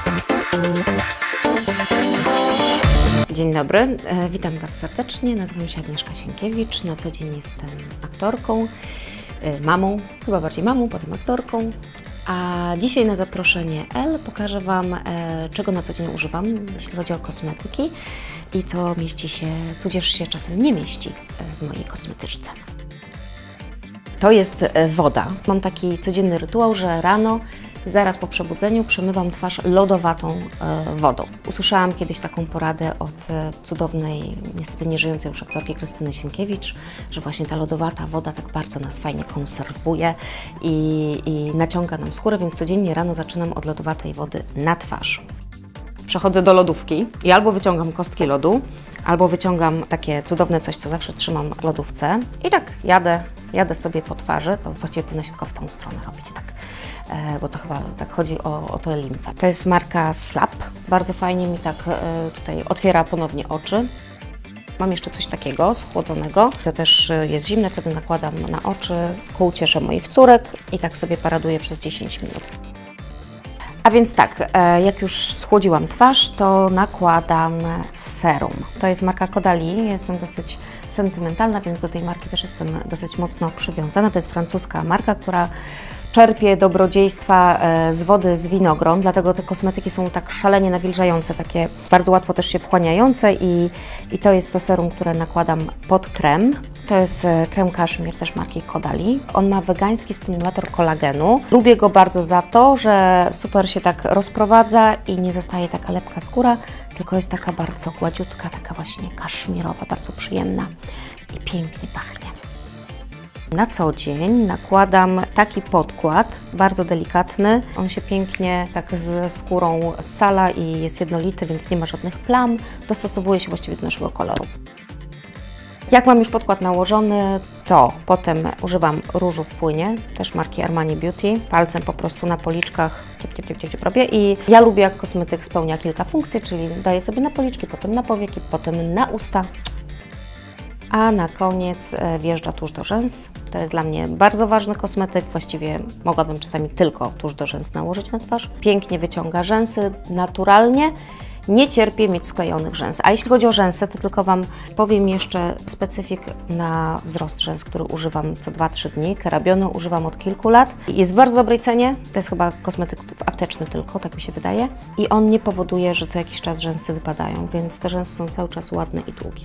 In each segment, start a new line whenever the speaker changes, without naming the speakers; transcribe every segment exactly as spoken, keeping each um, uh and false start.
Dzień dobry, e, witam Was serdecznie, nazywam się Agnieszka Sienkiewicz, na co dzień jestem aktorką, e, mamą, chyba bardziej mamą, potem aktorką, a dzisiaj na zaproszenie Elle pokażę Wam, e, czego na co dzień używam, jeśli chodzi o kosmetyki i co mieści się, tudzież się czasem nie mieści w mojej kosmetyczce. To jest woda. Mam taki codzienny rytuał, że rano, zaraz po przebudzeniu przemywam twarz lodowatą e, wodą. Usłyszałam kiedyś taką poradę od e, cudownej, niestety nieżyjącej już aktorki Krystyny Sienkiewicz, że właśnie ta lodowata woda tak bardzo nas fajnie konserwuje i, i naciąga nam skórę, więc codziennie rano zaczynam od lodowatej wody na twarz. Przechodzę do lodówki i albo wyciągam kostki lodu, albo wyciągam takie cudowne coś, co zawsze trzymam w lodówce i tak jadę, jadę sobie po twarzy, to właściwie powinno się tylko w tą stronę robić, tak, e, bo to chyba tak chodzi o, o tę limfę. To jest marka Slap, bardzo fajnie mi tak e, tutaj otwiera ponownie oczy. Mam jeszcze coś takiego schłodzonego, to też jest zimne, wtedy nakładam na oczy ku uciesze moich córek i tak sobie paraduję przez dziesięć minut. A więc tak, jak już schłodziłam twarz, to nakładam serum. To jest marka Caudalie, jestem dosyć sentymentalna, więc do tej marki też jestem dosyć mocno przywiązana. To jest francuska marka, która czerpie dobrodziejstwa z wody z winogron, dlatego te kosmetyki są tak szalenie nawilżające, takie bardzo łatwo też się wchłaniające i, i to jest to serum, które nakładam pod krem. To jest krem kaszmir też marki Caudalie. On ma wegański stymulator kolagenu. Lubię go bardzo za to, że super się tak rozprowadza i nie zostaje taka lepka skóra, tylko jest taka bardzo gładziutka, taka właśnie kaszmirowa, bardzo przyjemna i pięknie pachnie. Na co dzień nakładam taki podkład, bardzo delikatny. On się pięknie tak ze skórą scala i jest jednolity, więc nie ma żadnych plam. Dostosowuje się właściwie do naszego koloru. Jak mam już podkład nałożony, to potem używam różu w płynie, też marki Armani Beauty. Palcem po prostu na policzkach ciep, ciep, ciep, ciep, ciep robię i ja lubię, jak kosmetyk spełnia kilka funkcji, czyli daję sobie na policzki, potem na powieki, potem na usta. A na koniec wjeżdża tusz do rzęs. To jest dla mnie bardzo ważny kosmetyk, właściwie mogłabym czasami tylko tusz do rzęs nałożyć na twarz. Pięknie wyciąga rzęsy, naturalnie. Nie cierpię mieć sklejonych rzęs. A jeśli chodzi o rzęsy, to tylko Wam powiem jeszcze specyfik na wzrost rzęs, który używam co dwa trzy dni. Kerabionu używam od kilku lat. Jest w bardzo dobrej cenie. To jest chyba kosmetyk apteczny tylko, tak mi się wydaje. I on nie powoduje, że co jakiś czas rzęsy wypadają, więc te rzęsy są cały czas ładne i długie.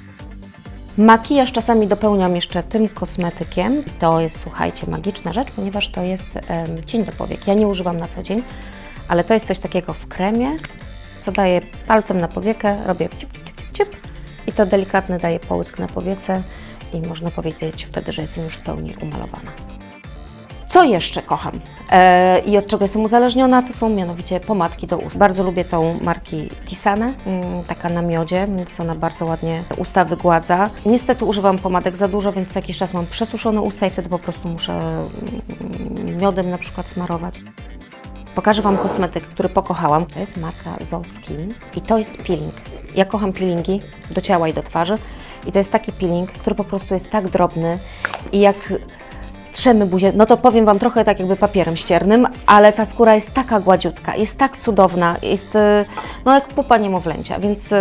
Makijaż czasami dopełniam jeszcze tym kosmetykiem. To jest, słuchajcie, magiczna rzecz, ponieważ to jest um, cień do powiek. Ja nie używam na co dzień, ale to jest coś takiego w kremie, co daję palcem na powiekę, robię ciup, ciup, ciup, ciup, i to delikatny daje połysk na powiece i można powiedzieć wtedy, że jestem już w pełni umalowana. Co jeszcze kocham e, i od czego jestem uzależniona, to są mianowicie pomadki do ust. Bardzo lubię tą marki Tisane, mm, taka na miodzie, więc ona bardzo ładnie usta wygładza. Niestety używam pomadek za dużo, więc co jakiś czas mam przesuszone usta i wtedy po prostu muszę mm, miodem na przykład smarować. Pokażę Wam kosmetyk, który pokochałam. To jest marka Zoe Skin i to jest peeling. Ja kocham peelingi do ciała i do twarzy i to jest taki peeling, który po prostu jest tak drobny i jak trzemy buzię, no to powiem Wam trochę tak jakby papierem ściernym, ale ta skóra jest taka gładziutka, jest tak cudowna, jest no jak pupa niemowlęcia, więc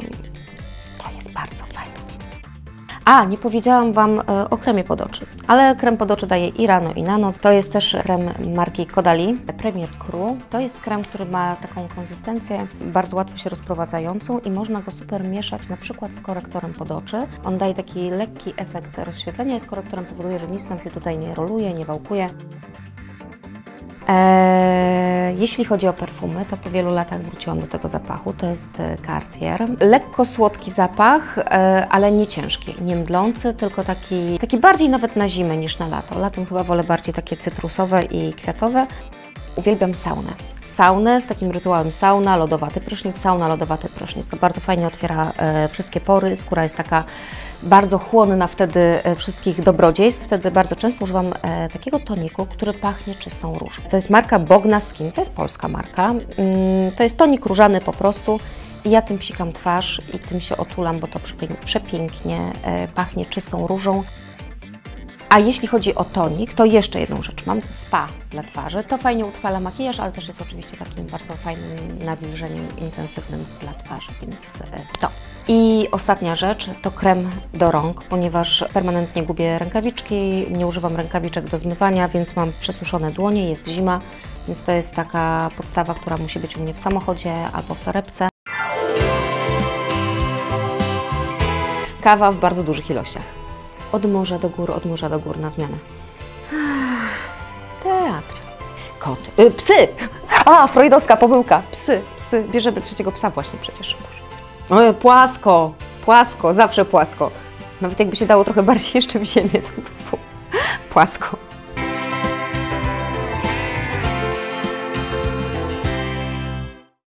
to jest bardzo fajne. A, nie powiedziałam Wam o kremie pod oczy, ale krem pod oczy daję i rano, i na noc. To jest też krem marki Caudalie, Premier Cru. To jest krem, który ma taką konsystencję bardzo łatwo się rozprowadzającą i można go super mieszać na przykład z korektorem pod oczy. On daje taki lekki efekt rozświetlenia i z korektorem powoduje, że nic nam się tutaj nie roluje, nie wałkuje. Eee, jeśli chodzi o perfumy, to po wielu latach wróciłam do tego zapachu, to jest Cartier. Lekko słodki zapach, e, ale nie ciężki, nie mdlący, tylko taki, taki bardziej nawet na zimę niż na lato. Latem chyba wolę bardziej takie cytrusowe i kwiatowe. Uwielbiam saunę. Saunę z takim rytuałem sauna, lodowaty prysznic, sauna, lodowaty prysznic. To bardzo fajnie otwiera e, wszystkie pory, skóra jest taka bardzo chłonna wtedy e, wszystkich dobrodziejstw. Wtedy bardzo często używam e, takiego toniku, który pachnie czystą różą. To jest marka Bogna Skin, to jest polska marka. Mm, to jest tonik różany po prostu i ja tym psikam twarz i tym się otulam, bo to przepięknie e, pachnie czystą różą. A jeśli chodzi o tonik, to jeszcze jedną rzecz mam. Spa dla twarzy. To fajnie utrwala makijaż, ale też jest oczywiście takim bardzo fajnym nawilżeniem intensywnym dla twarzy, więc to. I ostatnia rzecz to krem do rąk, ponieważ permanentnie gubię rękawiczki, nie używam rękawiczek do zmywania, więc mam przesuszone dłonie, jest zima, więc to jest taka podstawa, która musi być u mnie w samochodzie albo w torebce. Kawa w bardzo dużych ilościach. Od morza do gór, od morza do gór na zmianę. Teatr. Kot. Y, psy! A, freudowska pomyłka. Psy, psy. Bierzemy trzeciego psa właśnie przecież. O, płasko, płasko, zawsze płasko. Nawet jakby się dało trochę bardziej jeszcze w ziemię, to by było płasko.